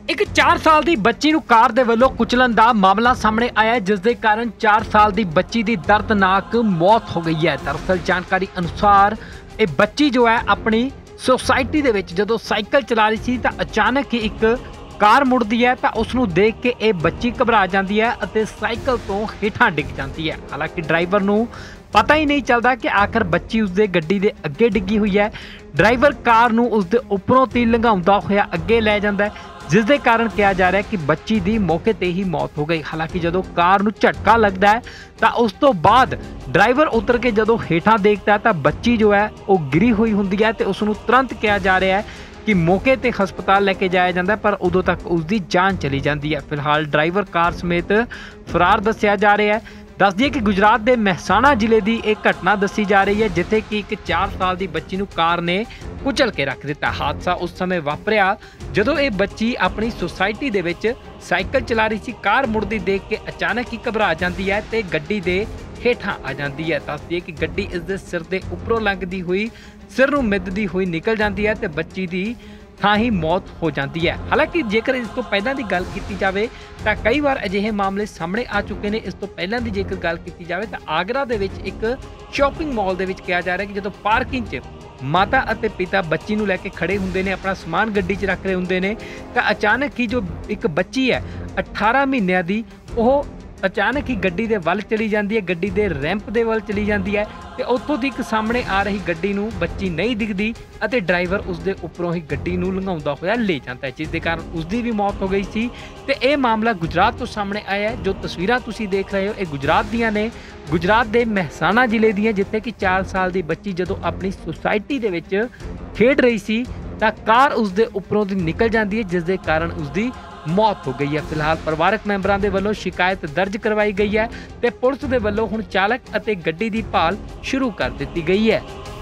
एक 4 ਸਾਲ ਦੀ ਬੱਚੀ ਨੂੰ ਕਾਰ ਦੇ ਵੱਲੋਂ ਕੁਚਲਣ ਦਾ ਮਾਮਲਾ ਸਾਹਮਣੇ ਆਇਆ ਜਿਸ ਦੇ ਕਾਰਨ 4 ਸਾਲ ਦੀ ਬੱਚੀ ਦੀ ਦਰਦਨਾਕ ਮੌਤ ਹੋ ਗਈ ਹੈ। ਦਰਅਸਲ ਜਾਣਕਾਰੀ ਅਨੁਸਾਰ ਇਹ ਬੱਚੀ ਜੋ ਹੈ ਆਪਣੀ ਸੋਸਾਇਟੀ ਦੇ ਵਿੱਚ ਜਦੋਂ ਸਾਈਕਲ ਚਲਾ ਰਹੀ ਸੀ ਤਾਂ ਅਚਾਨਕ ਹੀ ਇੱਕ ਕਾਰ ਮੁੜਦੀ ਹੈ ਤਾਂ ਉਸ ਨੂੰ ਦੇਖ ਕੇ ਇਹ ਬੱਚੀ ਘਬਰਾ ਜਾਂਦੀ ਹੈ ਅਤੇ ਸਾਈਕਲ ਤੋਂ ਹੇਠਾਂ ਡਿੱਗ ਜਾਂਦੀ ਹੈ। ਹਾਲਾਂਕਿ ਡਰਾਈਵਰ ਨੂੰ ਪਤਾ ਹੀ ਨਹੀਂ ਚੱਲਦਾ ਕਿ ਆਖਰ ਬੱਚੀ ਉਸਦੇ ਗੱਡੀ ਦੇ ਅੱਗੇ ਡਿੱਗੀ ਹੋਈ ਹੈ। ਡਰਾਈਵਰ ਕਾਰ ਨੂੰ ਉਸਦੇ ਉੱਪਰੋਂ ਦੀ ਲੰਘਾਉਂਦਾ ਹੋਇਆ ਅੱਗੇ ਲੈ ਜਾਂਦਾ ਹੈ जिस दे कारण कहा जा रहा है कि बच्ची दी मौके ते ही मौत हो गई। हालांकि जदों कार नूं झटका लगता है तो उस तो बाद ड्राइवर उतर के जदों हेठां देखता है तो बच्ची जो है वो गिरी हुई हुंदी है तो उसनूं तुरंत कहा जा रहा है कि मौके ते हस्पताल लैके जाया जाता है पर उदों तक उसकी जान चली जाती है। फिलहाल ड्राइवर कार समेत फरार दस्सिया जा रहा है। दस दिए कि गुजरात के महसाणा जिले की एक घटना दसी जा रही है जिथे कि एक 4 साल की बच्ची नूं कार ने कुचल के रख दिता। हादसा उस समय वापरिया जदों ये बच्ची अपनी सोसाइटी दे विच साइकिल चला रही सी। कार मुड़दी देख के अचानक ही घबरा जाती है तो गड्डी दे हेठां आ जाती है। दस दिए कि गड्डी इसके सिर के उपरों लंघदी हुई सिर नूं मिददी हुई निकल जाती है तो बच्ची की ਥਾਂ ही मौत हो जाती है। हालांकि जेकर इस तो पहलां दी गल कीती जावे तां कई बार अजिहे मामले सामने आ चुके ने। इस तो पहलां दी जेकर गल कीती जावे तां आगरा दे विच एक शॉपिंग मॉल दे विच कहा जा रहा है कि जदों पार्किंग च माता अते पिता बच्ची नूं लैके खड़े हुंदे ने अपना समान गड्डी च रख रहे हुंदे ने तां अचानक ही जो एक बच्ची है 18 महीनਿਆਂ ਦੀ ਉਹ अचानक ही गड्डी दे वल चली जाती है, गड्डी दे रैंप दे वल चली जाती है तो उत्थों दी सामने आ रही गड्डी नूं बच्ची नहीं दिखती और ड्राइवर उसके उपरों ही गड्डी नूं लंघाउंदा होया ले जाता है जिस दे कारण उसकी भी मौत हो गई सी। ते यह मामला गुजरात तो सामने आया है। जो तस्वीरां तुसीं देख रहे हो ये गुजरात दियां ने, गुजरात के महसाणा जिले दियां जिथे कि 4 साल की बच्ची जदों अपनी सोसाइटी दे विच खेड रही सी तां कार उसके उपरों दी निकल जाती है जिस दे कारण उसकी मौत हो गई है। फिलहाल परिवारक मैंबरां दे वल्लों शिकायत दर्ज करवाई गई है ते पुलिस दे वल्लों हुण चालक अते गड्डी दी भाल शुरू कर दित्ती गई है।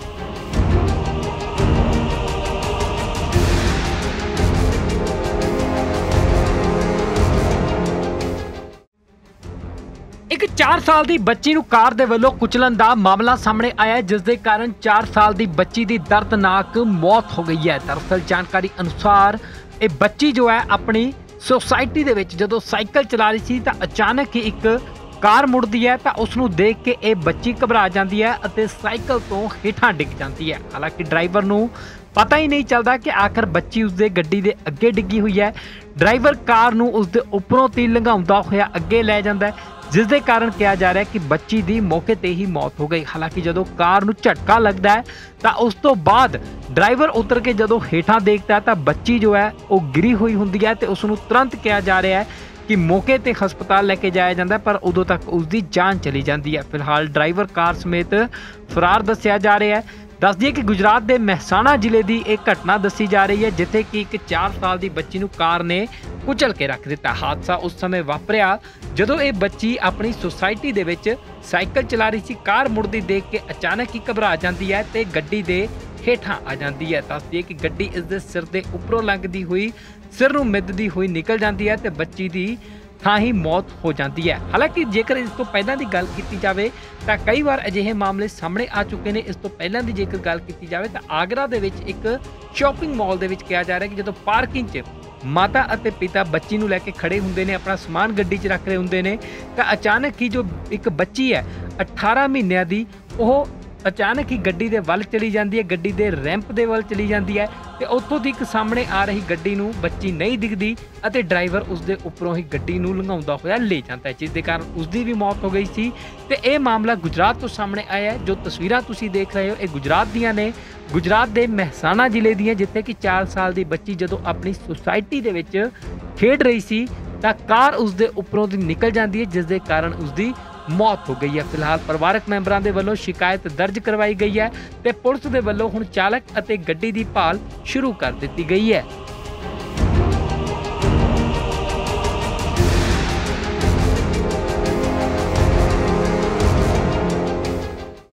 एक 4 साल की बच्ची नूं कार दे वल्लों कुचलन दा मामला सामने आया जिस दे कारण 4 साल की बच्ची की दर्दनाक मौत हो गई है। दरअसल जानकारी अनुसार ये बच्ची जो है अपनी सोसाइटी दे विच जदों साइकिल चला रही सी तां अचानक ही एक कार मुड़दी है तो उसनूं देख के ये बच्ची घबरा जाती है और साइकिल तो हेठां डिग जाती है। हालांकि ड्राइवर नूं पता ही नहीं चलता कि आखिर बच्ची उसके गड्डी के अगे डिगी हुई है। ड्राइवर कार नूं उसके उपरों ती लंघाउंदा होया अगे लै जांदा है जिस दे कारण कहा जा रहा है कि बच्ची की मौके ते ही मौत हो गई। हालांकि जदों कार नूं झटका लगता है तो उस तो बाद ड्राइवर उतर के जदों हेठां देखता है तो बच्ची जो है वो गिरी हुई हुंदी है तो उसनूं तुरंत कहा जा रहा है कि मौके ते हस्पताल लैके जाया जाता है पर उदों तक उसकी जान चली जाती है। फिलहाल ड्राइवर कार समेत फरार दस्सिया जा रहा है। दस दिए कि गुजरात के महसाणा जिले की एक घटना दसी जा रही है जिथे कि एक 4 साल की बच्ची नूं कार ने कुचल के रख दिता। हादसा उस समय वापरिया जदों ये बच्ची अपनी सोसाइटी दे विच साइकिल चला रही सी। कार मुड़दी देख के अचानक ही घबरा जाती है तो गड्डी दे हेठां आ जाती है। दस दिए कि गड्डी इसके सिर के उपरों लंघदी हुई सिर नूं मिददी हुई निकल जाती है तो बच्ची की ਥਾਂ ही मौत हो जाती है। हालांकि जेकर इस तो पहलां दी गल कीती जावे तां कई बार अजिहे मामले सामने आ चुके ने। इस तो पहलां दी जेकर गल कीती जावे तां आगरा दे विच एक शॉपिंग मॉल दे विच कहा जा रहा है कि जदों पार्किंग च माता अते पिता बच्ची नूं लैके खड़े हुंदे ने अपना समान गड्डी च रख रहे हुंदे ने तां अचानक ही जो एक बच्ची है 18 ਮਹੀਨਿਆਂ ਦੀ ਉਹ अचानक ही गड्डी दे वल चली जाती है, गड्डी दे रैंप दे वल चली जाती है तो उत्थों दी सामने आ रही गड्डी नूं बच्ची नहीं दिखती और ड्राइवर उसके उपरों ही गड्डी नूं लंघाउंदा होया ले जाता है जिस दे कारण उसकी भी मौत हो गई सी। ते यह मामला गुजरात तो सामने आया है। जो तस्वीरां तुसीं देख रहे हो ये गुजरात दियां ने, गुजरात के महसाणा जिले दियां जिथे कि 4 साल की बच्ची जदों अपनी सोसाइटी दे विच खेड रही सी तां कार उसके उपरों दी निकल जाती है जिस दे कारण उसकी मौत हो गई है। फिलहाल परिवारक मैंबरां दे वल्लों शिकायत दर्ज करवाई गई है तो पुलिस दे वल्लों हुण चालक अते गड्डी दी भाल शुरू कर दित्ती गई है।